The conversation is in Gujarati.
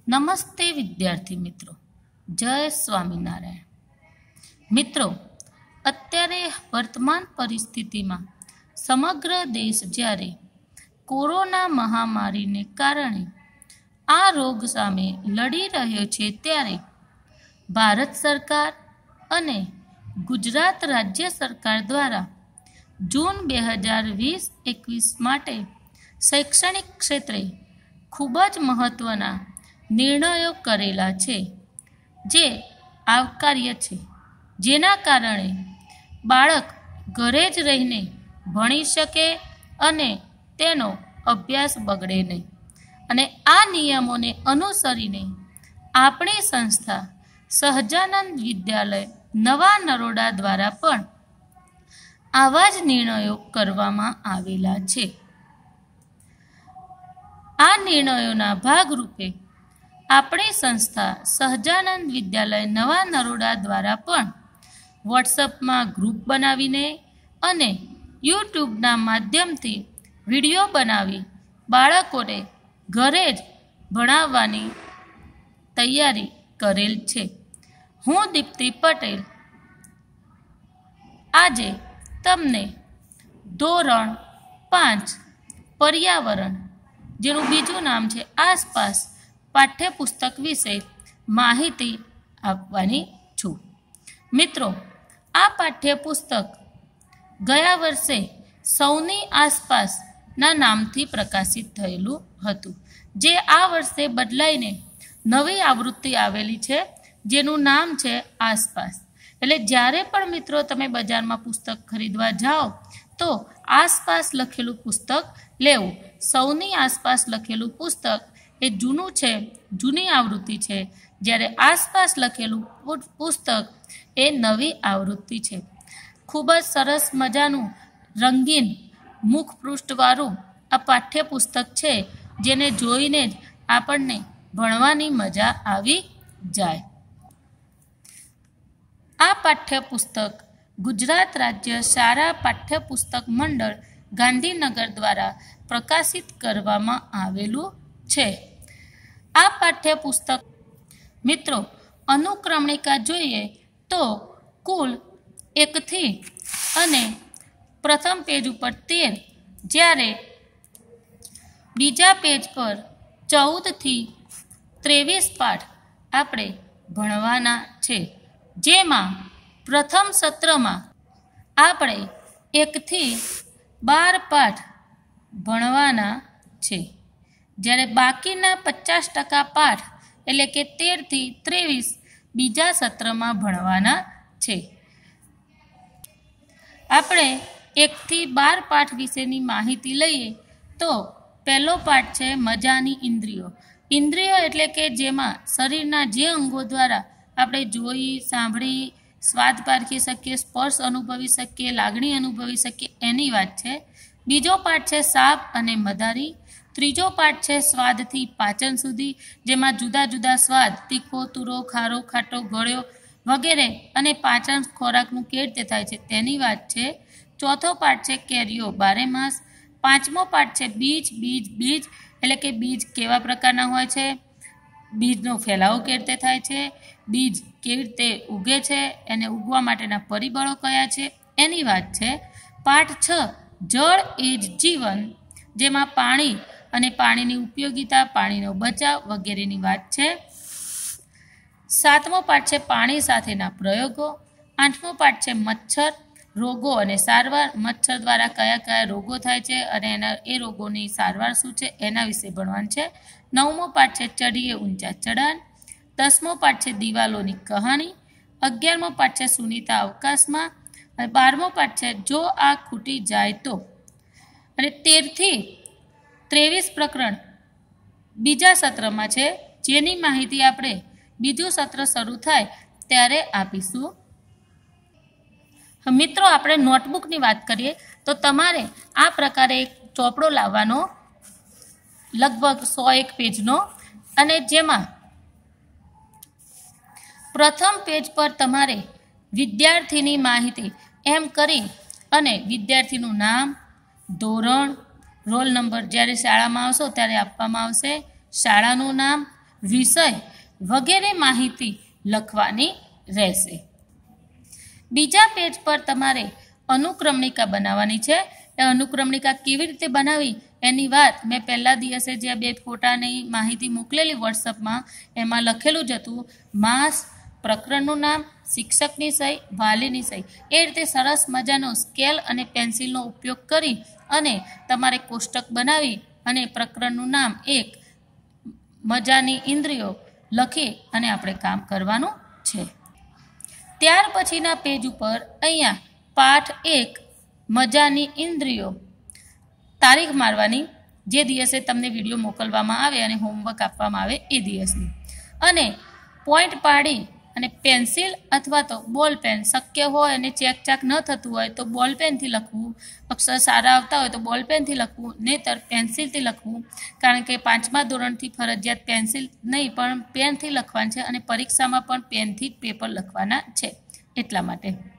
નમસ્તે વિદ્યાર્થી મિત્રો, જય સ્વામિનારાયણ. મિત્રો, અત્યારે વર્તમાન પરિસ્થિતિમાં સમગ્ર દેશ જ્યારે કોરોના મહામારીને કારણે આ રોગ સામે લડી રહ્યો છે, ત્યારે ભારત સરકાર અને ગુજરાત રાજ્ય સરકાર દ્વારા જૂન 2020-21 માટે શૈક્ષણિક ક્ષેત્રે ખૂબ જ મહત્ત્વના નિર્ણયો કરેલા છે, જે આવકાર્ય છે. જેના કારણે બાળક ઘરે જ રહીને ભણી શકે અને તેનો અભ્યાસ બગડે નહીં. અને આ નિયમોને અનુસરીને આપણી સંસ્થા સહજાનંદ વિદ્યાલય નવા નરોડા દ્વારા પણ આવા જ નિર્ણયો કરવામાં આવેલા છે. આ નિર્ણયોના ભાગરૂપે આપણી સંસ્થા સહજાનંદ વિદ્યાલય નવા નરોડા દ્વારા પણ વોટ્સઅપમાં ગ્રુપ બનાવીને અને યુટ્યુબના માધ્યમથી વિડીયો બનાવી બાળકોને ઘરે જ ભણાવવાની તૈયારી કરેલ છે. હું દીપ્તિ પટેલ આજે તમને ધોરણ 5 પર્યાવરણ, જેનું બીજું નામ છે આસપાસ, પાઠ્યપુસ્તક વિશે માહિતી આપવાની છું. મિત્રો, આ પાઠ્યપુસ્તક ગયા વર્ષે સૌની આસપાસના નામથી પ્રકાશિત થયેલું હતું, જે આ વર્ષે બદલાઈને નવી આવૃત્તિ આવેલી છે, જેનું નામ છે આસપાસ. એટલે જ્યારે પણ મિત્રો તમે બજારમાં પુસ્તક ખરીદવા જાઓ તો આસપાસ લખેલું પુસ્તક લેવું. સૌની આસપાસ લખેલું પુસ્તક એ જૂનું છે, જૂની આવૃત્તિ છે, જ્યારે આસપાસ લખેલું પુસ્તક એ નવી આવૃત્તિ છે. ખૂબ જ સરસ મજાનું રંગીન મુખપૃષ્ઠવાળું આ પાઠ્યપુસ્તક છે, જેને જોઈને જ આપણને ભણવાની મજા આવી જાય. આ પાઠ્યપુસ્તક ગુજરાત રાજ્ય શાળા પાઠ્યપુસ્તક મંડળ ગાંધીનગર દ્વારા પ્રકાશિત કરવામાં આવેલું છે. આ પાઠ્યપુસ્તક મિત્રો અનુક્રમણિકા જોઈએ તો કુલ 1 થી અને પ્રથમ પેજ ઉપર 13, જ્યારે બીજા પેજ પર 14 થી 23 પાઠ આપણે ભણવાના છે. જેમાં પ્રથમ સત્રમાં આપણે 1 થી 12 પાઠ ભણવાના છે, જ્યારે બાકીના 50% પાઠ એટલે કે 13 થી 23 બીજા સત્રમાં ભણવાના છે. આપણે 1 થી 12 પાઠ વિશેની માહિતી લઈએ તો પહેલો પાઠ છે મજાની ઇન્દ્રિયો. ઇન્દ્રિયો એટલે કે જેમાં શરીરના જે અંગો દ્વારા આપણે જોઈ, સાંભળી, સ્વાદ પારખી શકીએ, સ્પર્શ અનુભવી શકીએ, લાગણી અનુભવી શકીએ, એની વાત છે. બીજો પાઠ છે સાપ અને મદારી. ત્રીજો પાઠ છે સ્વાદથી પાચન સુધી, જેમાં જુદા જુદા સ્વાદ, તીખો, તુરો, ખારો, ખાટો, ગળ્યો વગેરે અને પાચન ખોરાકનું કેવી રીતે થાય છે તેની વાત છે. ચોથો પાઠ છે કેરીઓ બારેમાસ. પાંચમો પાઠ છે બીજ. બીજ એટલે કે બીજ કેવા પ્રકારના હોય છે, બીજનો ફેલાવો કેવી રીતે થાય છે, બીજ કેવી રીતે ઉગે છે, એને ઉગવા માટેના પરિબળો કયા છે, એની વાત છે. પાઠ 6 જળ એ જ જીવન, જેમાં પાણી અને પાણીની ઉપયોગિતા, પાણીનો બચાવ વગેરેની વાત છે. 7મો પાઠ છે પાણી સાથેના પ્રયોગો. 8મો પાઠ છે મચ્છર, રોગો અને સારવાર. મચ્છર દ્વારા કયા કયા રોગો થાય છે અને એ રોગોની સારવાર શું છે એના વિશે ભણવાનું છે. 9મો પાઠ છે ચડીએ ઊંચા ચઢાણ. 10મો પાઠ છે દિવાલોની કહાણી. 11મો પાઠ છે સુનીતા અવકાશમાં. અને 12મો પાઠ છે જો આ ખૂટી જાય તો. અને 13 થી 23 પ્રકરણ બીજા સત્રમાં છે, જેની માહિતી આપણે બીજું સત્ર શરૂ થાય ત્યારે આપીશું. મિત્રો, આપણે નોટબુકની વાત કરીએ તો તમારે આ પ્રકારે એક ચોપડો લાવવાનો, લગભગ 101 પેજનો, અને જેમાં પ્રથમ પેજ પર તમારે વિદ્યાર્થીની માહિતી એમ કરી અને વિદ્યાર્થીનું નામ, ધોરણ, રોલ નંબર જ્યારે શાળામાં આવશો ત્યારે આપવામાં આવશે, શાળાનું નામ, વિષય વગેરે માહિતી લખવાની રહેશે. બીજા પેજ પર તમારે અનુક્રમણિકા બનાવવાની છે. એ અનુક્રમણિકા કેવી રીતે બનાવી એની વાત મેં પહેલા દિવસે જે 2 ફોટાની માહિતી મોકલેલી વોટ્સઅપમાં, એમાં લખેલું જ હતું. માસ, પ્રકરણનું નામ, શિક્ષકની સહી, વાલીની સહી. એ રીતે સરસ મજાનો સ્કેલ અને પેન્સિલનો ઉપયોગ કરી અને તમારે કોષ્ટક બનાવી અને પ્રકરણનું નામ, એક મજાની ઇન્દ્રિયો લખી અને આપણે કામ કરવાનું છે. ત્યાર પછીના પેજ ઉપર અહીંયા પાઠ 1 મજાની ઇન્દ્રિયો તારીખ મારવાની, જે દિવસે તમને વિડીયો મોકલવામાં આવે અને હોમવર્ક આપવામાં આવે એ દિવસની, અને પોઈન્ટ પાડી અને પેન્સિલ અથવા તો બોલ પેન, શક્ય હોય અને ચેક ચાક ન થતું હોય તો બોલ પેનથી લખવું, અક્ષર સારા આવતા હોય તો બોલ પેનથી લખવું, નહીંતર પેન્સિલથી લખવું. કારણ કે 5મા ધોરણથી ફરજિયાત પેન્સિલ નહીં પણ પેનથી લખવાનું છે અને પરીક્ષામાં પણ પેનથી જ પેપર લખવાના છે એટલા માટે.